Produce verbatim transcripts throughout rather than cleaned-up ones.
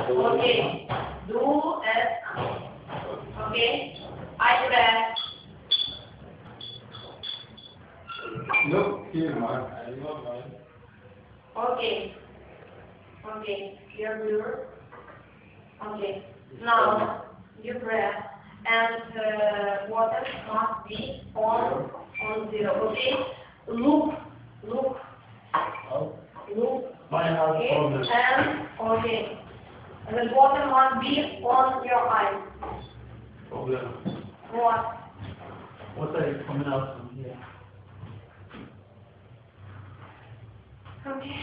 Okay. Do as. Okay. I press. Look here, man. I love mine. Okay. Okay. You're blur. Okay. Now you press, and uh, water must be on on zero. Okay. Look. Look. Oh. Look. My house Okay. problem. And okay. And the water must be on your eyes. Problem. What? What are you coming out from here? Okay.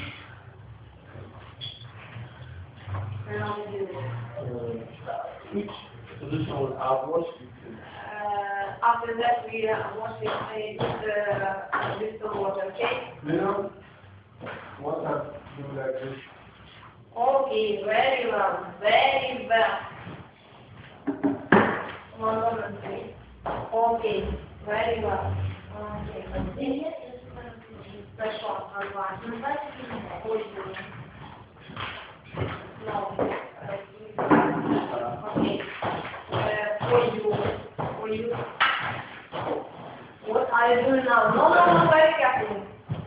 Now we do it. Uh, which solution will have what you do? Uh, after that, we uh, wash it with uh, with the water. Okay. You know, what I do like this? Okay. Very well. Very well. One moment, please. Okay. Very well. Okay. Хорошо, ага. No. Okay. Uh, for you, for you. What are you doing now? No, no, no, very carefully.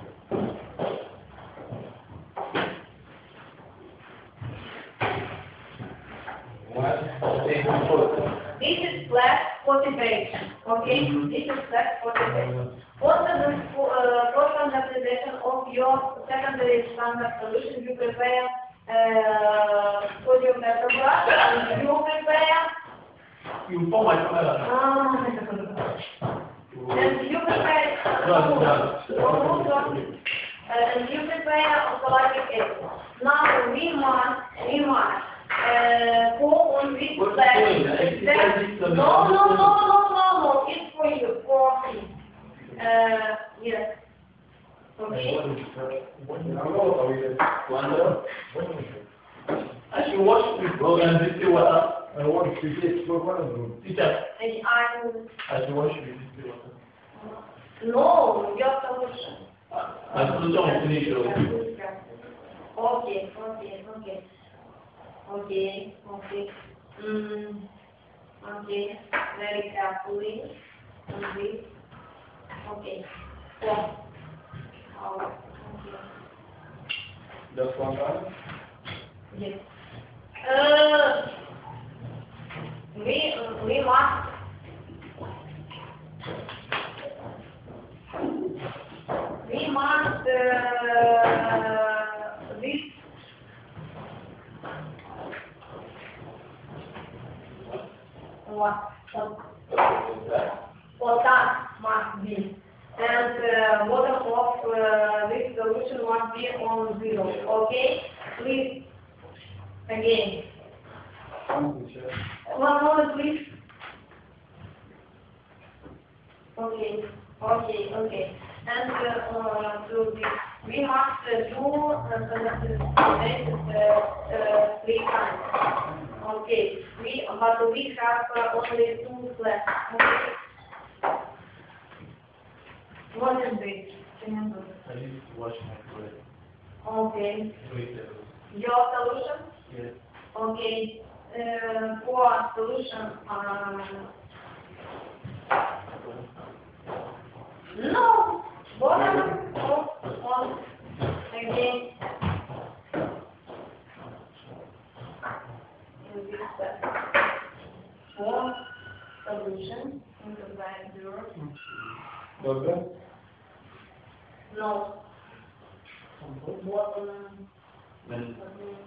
This is flat cultivation. Okay? Mm-hmm. This is flat cultivation. For the uh, for standardization of your secondary standard solution, you prepare uh, sodium tetrabrush and you prepare. You form my camera. Uh, and you prepare. Uh, and you prepare oxalic acid. Now we must we must. Uh, go on with that. No, no, no, no, no, no. It's for you, for me. Uh, yes. Okay. I should wash with gold and distilled water. I want to get for one of them. Teacher. And I will. I should wash with distilled water. No, your solution. My solution will finish. Okay, okay, okay. Okay, okay. Mm, okay, very carefully. Okay. Okay. Four. Oh, okay. Just one time? Yes. Uh, we, we must. We must, uh, this. What? What that must be. And uh, water of uh, this solution must be on zero. Okay? Please. Again. One moment, please. Okay. Okay, okay. And uh, uh, to this, we must uh, do uh, uh, three times. Okay, we, but we have uh, only two left. Okay. What is this? Remember. I need to wash my bread. Okay. Wait, Your solution? yes. Okay. Uh, for solution, um, no. Bottom of on again. In this step. For solution into that zero. Does that? No. Bottom. Then.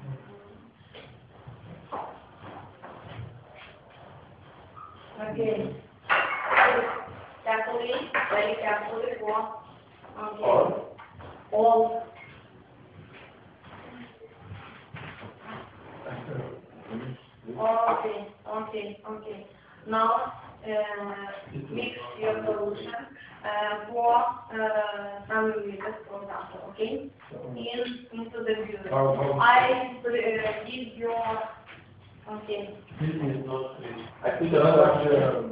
Okay. Carefully, very carefully for. Okay. All. All. Okay, okay, okay. Now, uh, mix your solution uh, for uh, some milliliters, for example, okay? In into the building. I uh, give your. Okay. This is not clean. I put another.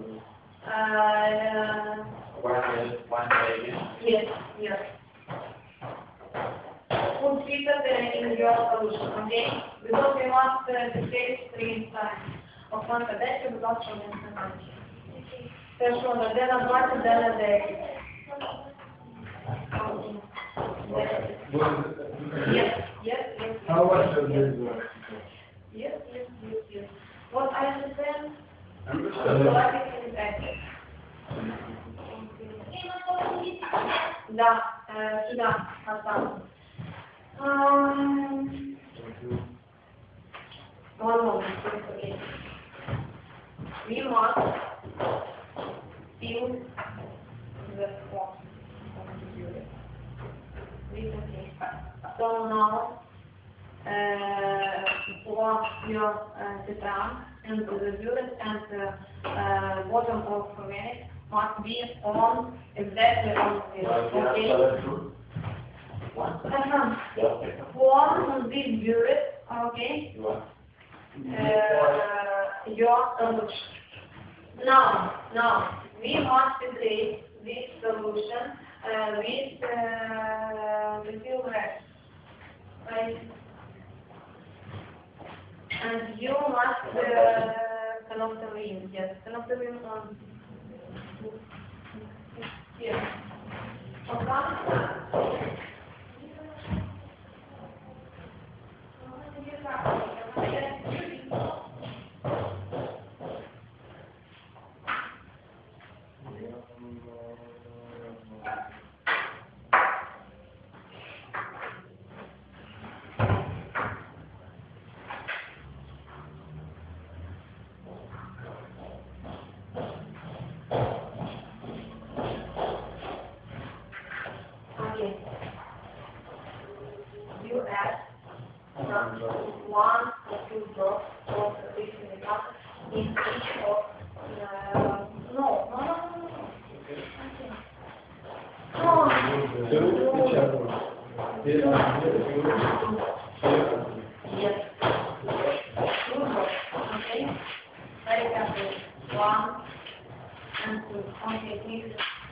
Uh, One, one, again. yes, yes. put filter in your solution, okay? Because we must uh, titrate three times of one cadetio without showing information. Persoana, then a parte, then a day. Yes, yes, yes. How much does this work? Yes, yes, yes, yes. What I understand, I'm just so I think it's active. Да, э, сюда, оставлю. Um, one moment, okay. We must fill the form. Okay. So now, uh, pour your uh, the drum and the bullet and the uh, bottom of the minute must be on exactly on the okay. Uh-huh. Form this bullet, okay. Uh, your solution. Now, now we must create this solution uh, with uh, the silver, right? And you must uh, connect the ring, yes, connect the ring on here. Okay. You add one or two drops of this in each of uh, no, no, no, no, no. Yes. Two drops, okay? Very careful. One and two. Okay, please.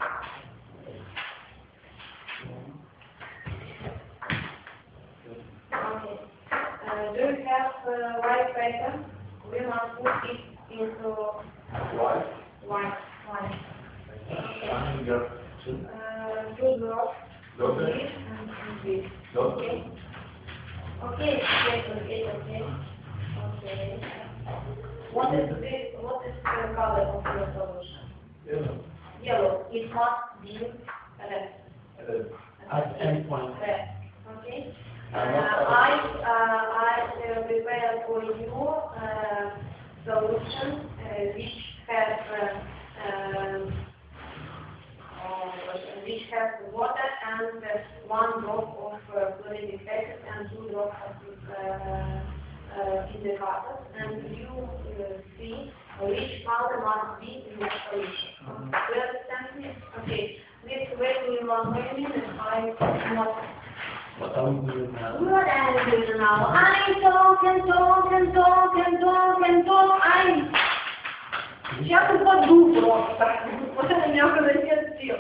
Okay. Uh, do you have uh, white paper? We must put it into White? white. White. One, you two. Uh, two drops. Okay. This and this. Okay. Okay. Okay. Okay. Okay. Okay. What is this? What is the color of your solution? Yellow. Yellow. It must be red. Red. At any point. Red. Okay. Uh, I uh, I uh, prepare for you uh, solution uh, which has uh, um, uh, which has water and uh, one drop of uh, fluoridic acid and two drops of uh, uh, indicator, and you uh, see which color must be in the solution. Do you understand me? Okay. Please wait me one minute. I must. What are we doing now? What am I doing now? I talk and talk and talk and talk and talk. I... Сейчас упаду просто. Вот это меня когда нет сил.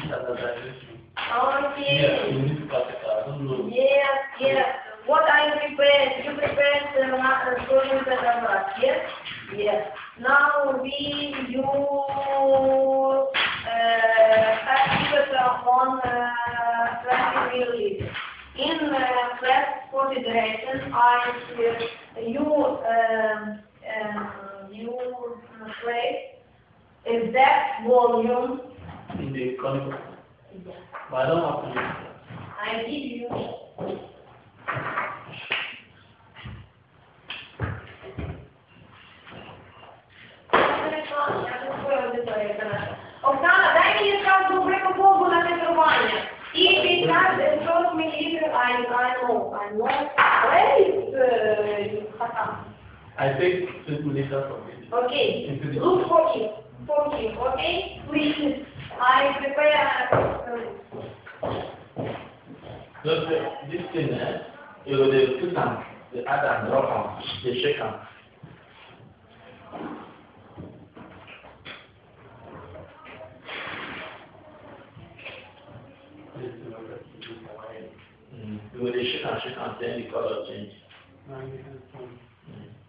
Okay. Yes, yes. What I prepared? You prepared the solution that I brought. Yes? Yes. Now we use uh, on uh, twenty milliliters. In uh, class for Titration, I uh, you um, um, you place exact volume. In the conical. Yes. But I don't have to use that. I give you. Оксана, дай мені зараз добру Богу на титрування. І п'ятнадцять сорок мілілітрів, I know, I know. Where is uh, Hassan? I take twenty milliliters of it. Okay, look for him, for him, okay? Please, I prepare. So the, this thing, eh, you know, the put them, the add and drop them, the shake them. Mm. You will shake and shake and then the color change. Now you can, um,